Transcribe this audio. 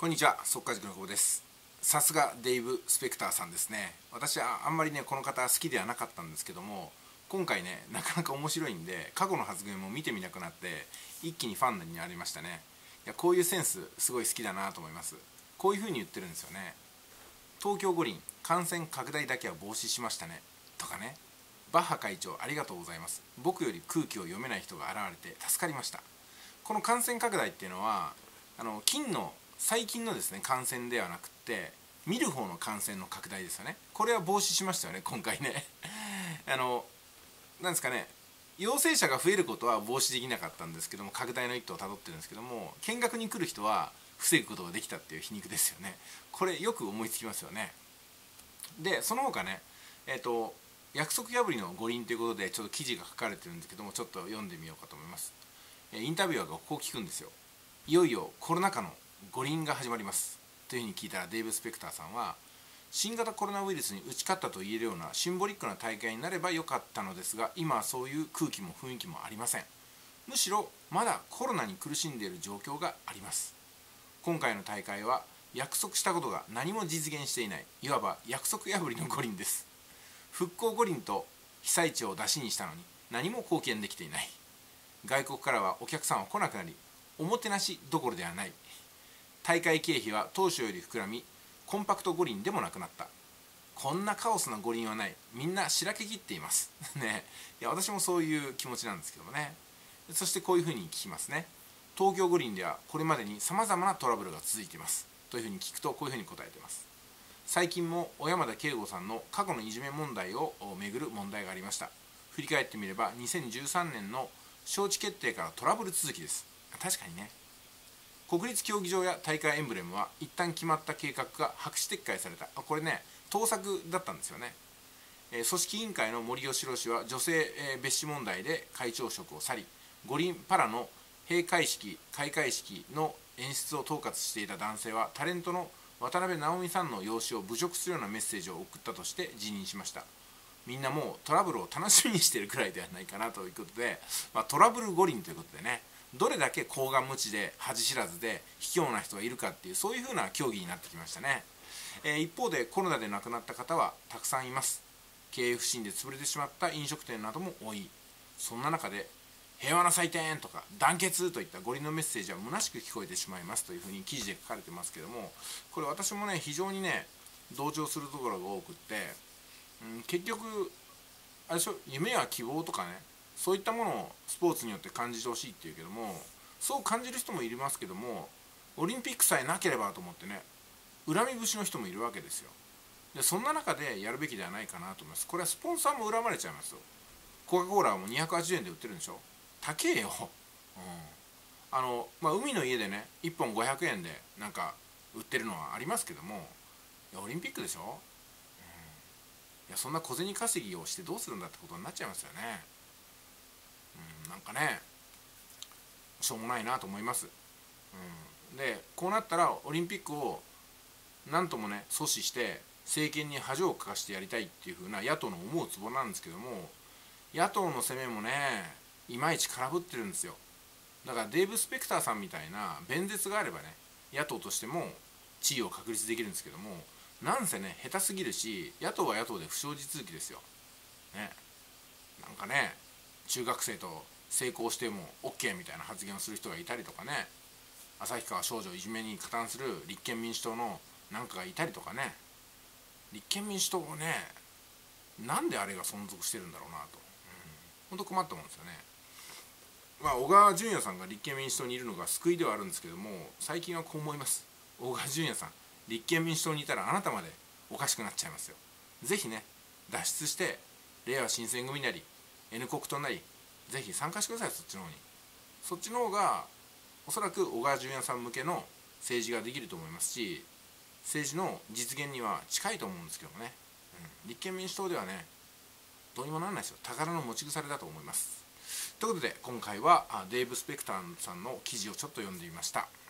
こんにちは、速稼塾の久保です。さすがデイブ・スペクターさんですね。私はあんまりね、この方好きではなかったんですけども、今回ね、なかなか面白いんで、過去の発言も見てみなくなって、一気にファンになりましたね。いや、こういうセンス、すごい好きだなと思います。こういう風に言ってるんですよね。東京五輪、感染拡大だけは防止しましたね。とかね。バッハ会長、ありがとうございます。僕より空気を読めない人が現れて助かりました。この感染拡大っていうのは、最近のですね感染ではなくて見る方の感染の拡大ですよね。これは防止しましたよね今回ねなんですかね、陽性者が増えることは防止できなかったんですけども、拡大の一途をたどってるんですけども、見学に来る人は防ぐことができたっていう皮肉ですよね。これよく思いつきますよね。でその他ね、約束破りの五輪ということでちょっと記事が書かれてるんですけども、ちょっと読んでみようかと思います。インタビュアーがこう聞くんですよ。いよいよコロナ禍の五輪が始まりますというふうに聞いたら、デイブ・スペクターさんは、新型コロナウイルスに打ち勝ったと言えるようなシンボリックな大会になればよかったのですが、今はそういう空気も雰囲気もありません。むしろまだコロナに苦しんでいる状況があります。今回の大会は約束したことが何も実現していない、いわば約束破りの五輪です。復興五輪と被災地を出しにしたのに何も貢献できていない。外国からはお客さんは来なくなり、おもてなしどころではない。大会経費は当初より膨らみ、コンパクト五輪でもなくなった。こんなカオスな五輪はない。みんなしらけきっていますね。いや、私もそういう気持ちなんですけどもね。そしてこういうふうに聞きますね。東京五輪ではこれまでにさまざまなトラブルが続いていますというふうに聞くと、こういうふうに答えています。最近も小山田圭吾さんの過去のいじめ問題をめぐる問題がありました。振り返ってみれば2013年の招致決定からトラブル続きです。確かにね。国立競技場や大会エンブレムは一旦決まった計画が白紙撤回された。これね、盗作だったんですよね。組織委員会の森喜朗氏は女性蔑視問題で会長職を去り、五輪パラの閉会式開会式の演出を統括していた男性は、タレントの渡辺直美さんの養子を侮辱するようなメッセージを送ったとして辞任しました。みんなもうトラブルを楽しみにしているくらいではないかなということで、トラブル五輪ということでね、どれだけ厚顔無知で恥知らずで卑怯な人がいるかっていう、そういうふうな競技になってきましたね。一方でコロナで亡くなった方はたくさんいます。経営不振で潰れてしまった飲食店なども多い。そんな中で平和な祭典とか団結といった五輪のメッセージは虚しく聞こえてしまいますというふうに記事で書かれてますけども、これ私もね非常にね同情するところが多くって、結局あれでしょ、夢や希望とかね、そういったものをスポーツによって感じてほしいっていうけども、そう感じる人もいますけども、オリンピックさえなければと思ってね恨み節の人もいるわけですよ。でそんな中でやるべきではないかなと思います。これはスポンサーも恨まれちゃいますよ。コカ・コーラはもう280円で売ってるんでしょ。高えよ、海の家でね1本500円でなんか売ってるのはありますけども、いやオリンピックでしょ、いやそんな小銭稼ぎをしてどうするんだってことになっちゃいますよね。なんかねしょうもないなと思います。でこうなったらオリンピックをなんともね阻止して政権に恥をかかしてやりたいっていう風な野党の思うツボなんですけども、野党の攻めもねいまいち空振ってるんですよ。だからデーブ・スペクターさんみたいな弁舌があればね野党としても地位を確立できるんですけども、なんせね下手すぎるし、野党は野党で不祥事続きですよね。なんかね中学生と成功しても OK みたいな発言をする人がいたりとかね、旭川少女いじめに加担する立憲民主党のなんかがいたりとかね、立憲民主党もねなんであれが存続してるんだろうなと、本当困ったもんですよね。小川淳也さんが立憲民主党にいるのが救いではあるんですけども、最近はこう思います。小川淳也さん立憲民主党にいたらあなたまでおかしくなっちゃいますよ。ぜひね脱出してれいわ新選組なり N 国党なりぜひ参加してください。そっちの方に、そっちの方がおそらく小川淳也さん向けの政治ができると思いますし、政治の実現には近いと思うんですけどもね、立憲民主党ではねどうにもならないですよ。宝の持ち腐れだと思います。ということで今回はデーブ・スペクターさんの記事をちょっと読んでみました。